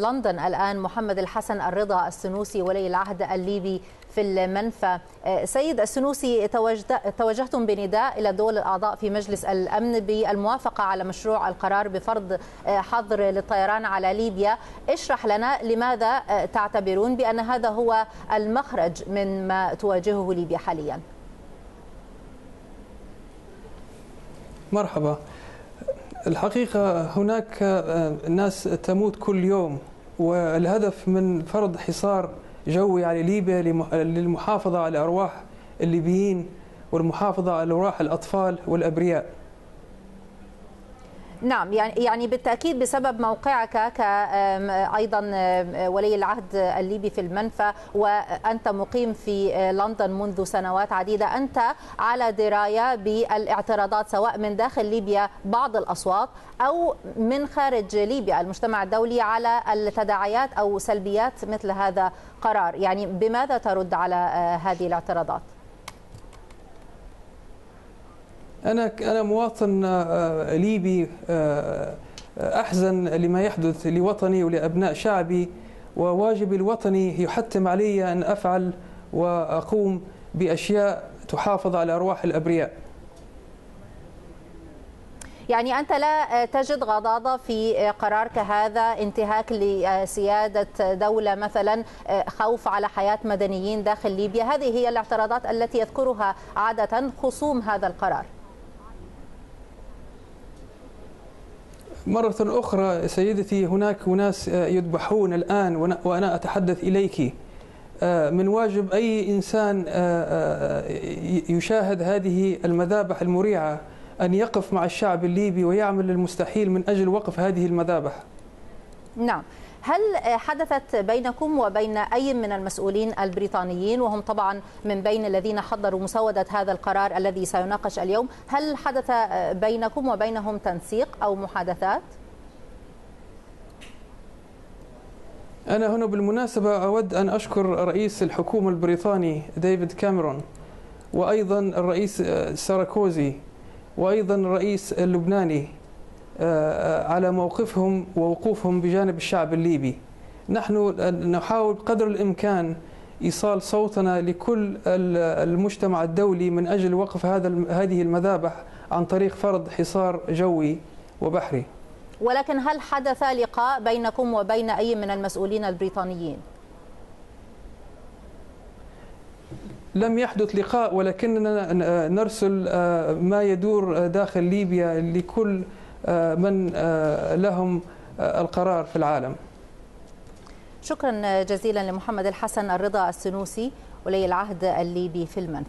لندن الآن محمد الحسن الرضا السنوسي ولي العهد الليبي في المنفى. سيد السنوسي، توجهتم بنداء إلى الدول الأعضاء في مجلس الأمن بالموافقة على مشروع القرار بفرض حظر للطيران على ليبيا. اشرح لنا لماذا تعتبرون بأن هذا هو المخرج من ما تواجهه ليبيا حاليا؟ مرحبا. الحقيقة هناك ناس تموت كل يوم، والهدف من فرض حصار جوي على ليبيا للمحافظة على أرواح الليبيين والمحافظة على أرواح الأطفال والأبرياء. نعم، يعني بالتأكيد بسبب موقعك أيضا ولي العهد الليبي في المنفى، وأنت مقيم في لندن منذ سنوات عديدة، أنت على دراية بالاعتراضات سواء من داخل ليبيا بعض الأصوات أو من خارج ليبيا المجتمع الدولي على التداعيات أو سلبيات مثل هذا قرار. يعني بماذا ترد على هذه الاعتراضات؟ أنا مواطن ليبي أحزن لما يحدث لوطني ولأبناء شعبي، وواجبي الوطني يحتم علي أن أفعل وأقوم بأشياء تحافظ على أرواح الأبرياء. يعني أنت لا تجد غضاضة في قرار كهذا، انتهاك لسيادة دولة مثلا، خوف على حياة مدنيين داخل ليبيا؟ هذه هي الاعتراضات التي يذكرها عادة خصوم هذا القرار. مرة أخرى سيدتي، هناك أناس يذبحون الآن وأنا أتحدث إليك. من واجب أي إنسان يشاهد هذه المذابح المريعة أن يقف مع الشعب الليبي ويعمل المستحيل من أجل وقف هذه المذابح. نعم. هل حدثت بينكم وبين أي من المسؤولين البريطانيين، وهم طبعا من بين الذين حضروا مسودة هذا القرار الذي سيناقش اليوم، هل حدث بينكم وبينهم تنسيق أو محادثات؟ أنا هنا بالمناسبة أود أن أشكر رئيس الحكومة البريطاني ديفيد كاميرون، وأيضا الرئيس ساركوزي، وأيضا الرئيس اللبناني على موقفهم ووقوفهم بجانب الشعب الليبي. نحن نحاول بقدر الإمكان إيصال صوتنا لكل المجتمع الدولي من أجل وقف هذه المذابح عن طريق فرض حصار جوي وبحري. ولكن هل حدث لقاء بينكم وبين أي من المسؤولين البريطانيين؟ لم يحدث لقاء، ولكننا نرسل ما يدور داخل ليبيا لكل من لهم القرار في العالم. شكرا جزيلا لمحمد الحسن الرضا السنوسي ولي العهد الليبي في المنفى.